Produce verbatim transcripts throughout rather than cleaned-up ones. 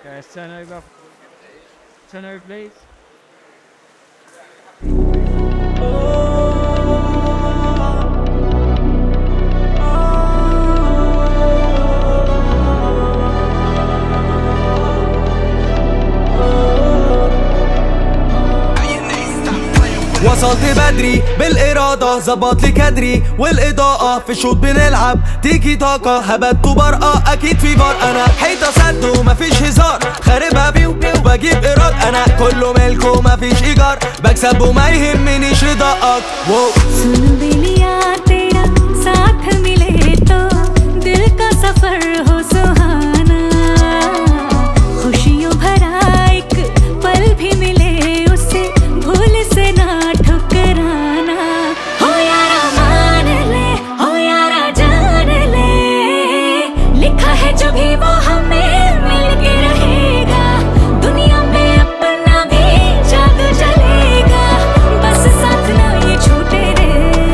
Guys, turn over. Turn over, please. وصلت بدري بالإرادة ظبط لي كدري والإضاءة في شوط بنلعب تيكي تاكا هبت وبرقة أكيد في فار. أنا حيطة سد ومفيش هزار خاربها بيو وبجيب إيراد. أنا كله ملك ومفيش إيجار بكسب وما يهمنيش رضاك. واو सुन दिलिया तेरा साथ मिले तो दिल का सफर हो सुहाना खुशियों भरा एक पल भी मिले उसे भूल से ना ठुकराना हो यारा मान ले हो यारा जान ले लिखा है जो भी वो हमें मिल के रहेगा दुनिया में अपना भी जादू चलेगा बस साथ ना ये छूटे रे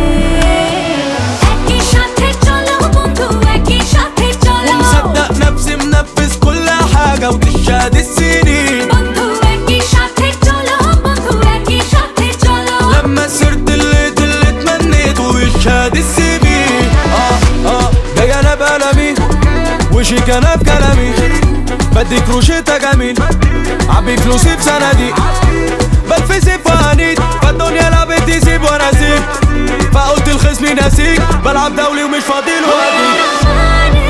एक ही साथे चलो बंधु एक ही साथे चलो ومصدق نفسي منفذ كل حاجة وتشهد السنين बंधु एक ही साथे चलो बंधु एक ही साथे चलो لما سرت الليت اللي تمنيت ويشهد السي في. اه اه جاي انا بقلمي وشيك انا بكلامي بديك روشتة جميل عبي فلوسي في صناديق بتفسي في عنيد فالدنيا لعبت تسيب وانا اسيب فقلت الخصم ناسيك بلعب دولي ومش فاضي لوحدي. मान